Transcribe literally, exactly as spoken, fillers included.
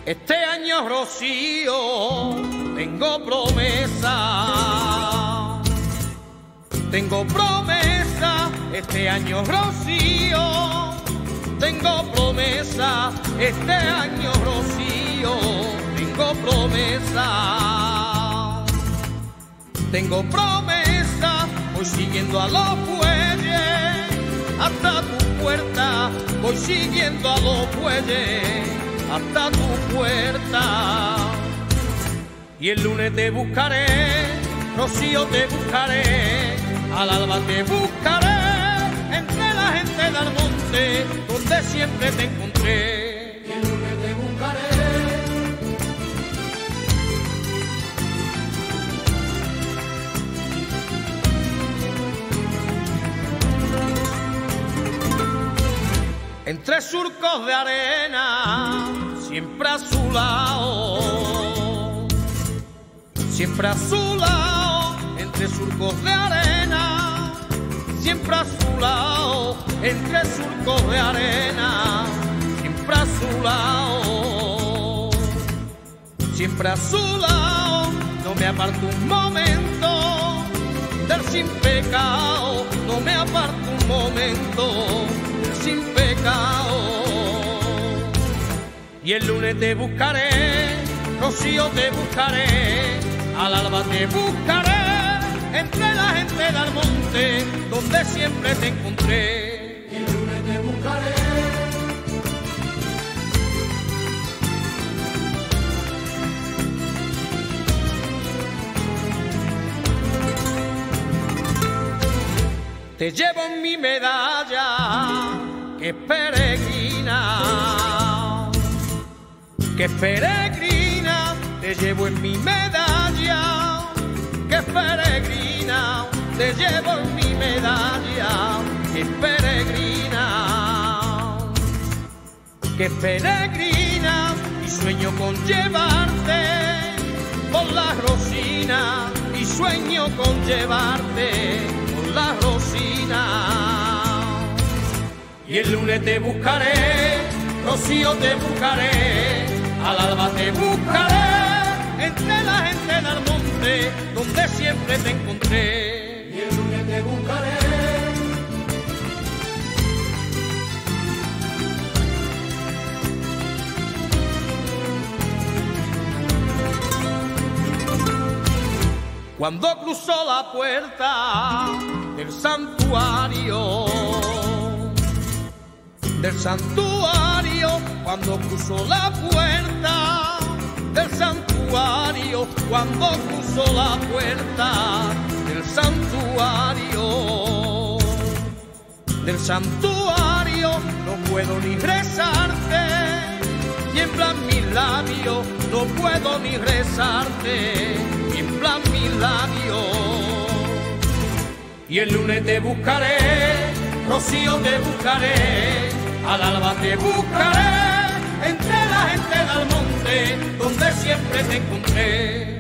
Este año, Rocío, tengo promesa. Tengo promesa, este año, Rocío. Tengo promesa, este año, Rocío. Tengo promesa. Tengo promesa, voy siguiendo a los bueyes hasta tu puerta. Voy siguiendo a los bueyes hasta tu puerta. Y el lunes te buscaré, Rocío, te buscaré, al alba te buscaré, entre la gente del monte, donde siempre te encontré. Y el lunes te buscaré. Entre surcos de arena, siempre a su lado, siempre a su lado, entre surcos de arena, siempre a su lado, entre surcos de arena, siempre a su lado, siempre a su lado, no me aparto un momento del sin pecado, no me aparto un momento del sin pecado. Y el lunes te buscaré, Rocío, te buscaré, al alba te buscaré, entre la gente del monte, donde siempre te encontré. Y el lunes te buscaré. Te llevo en mi medalla, que es peregrina, que es peregrina, te llevo en mi medalla, que es peregrina, te llevo en mi medalla, que es peregrina, que es peregrina, y sueño con llevarte por la Rosina, y sueño con llevarte por la Rosina. Y el lunes te buscaré, Rocío, te buscaré, al alba te buscaré, entre la gente del monte, donde siempre te encontré. Y el lunes te buscaré. Cuando cruzó la puerta del santuario, del santuario, cuando cruzó la puerta del santuario, cuando cruzó la puerta del santuario, del santuario, no puedo ni rezarte, tiemblan mis labios, no puedo ni rezarte, tiemblan mis labios. Y el lunes te buscaré, Rocío, te buscaré, al alba te buscaré, entre la gente del monte, donde siempre te encontré.